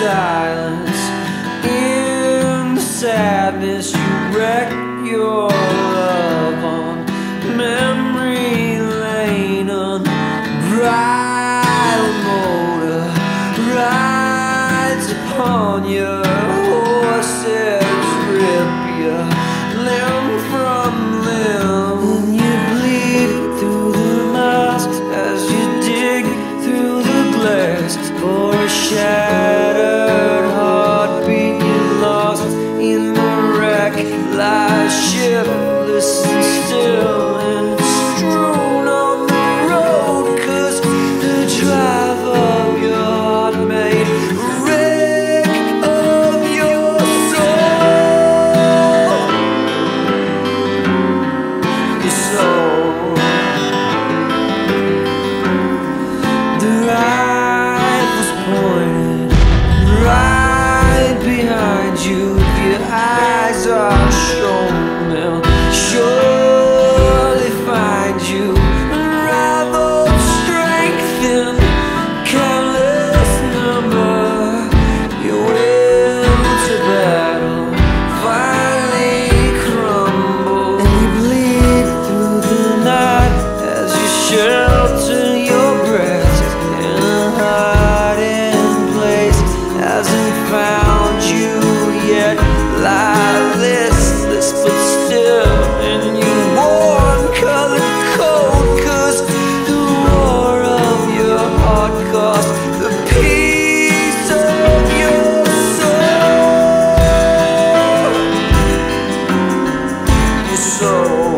silence. In the sadness you wreck your love on memory lane. On bridal motor rides upon your horses, rip your limb from limb, and you bleed through the masks as you dig through the glass for a shattered heartbeat. You're lost in the wreck, lies shiftless and still, and strewn on the road, 'cause the drive of your heart made a wreck of your soul. Your soul. The rifle's pointed right behind you. If your eyes are shown, they'll surely find you. Unraveled strength in countless number. Your will to battle finally crumble, and you bleed through the night as you shelter your breath in a hiding place. Hasn't found you yet, lie listless but still in your worn-colored coat, 'cause the war of your heart cost the peace of your soul. Your soul.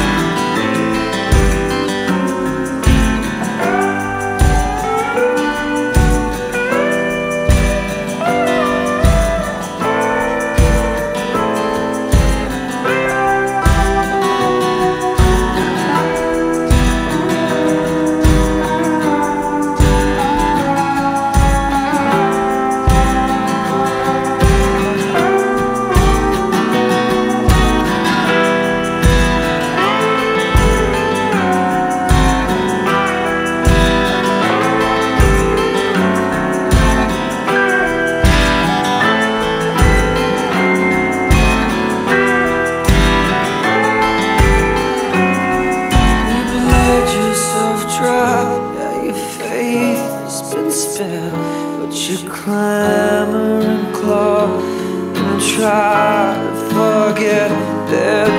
But you clamor and claw and try to forget their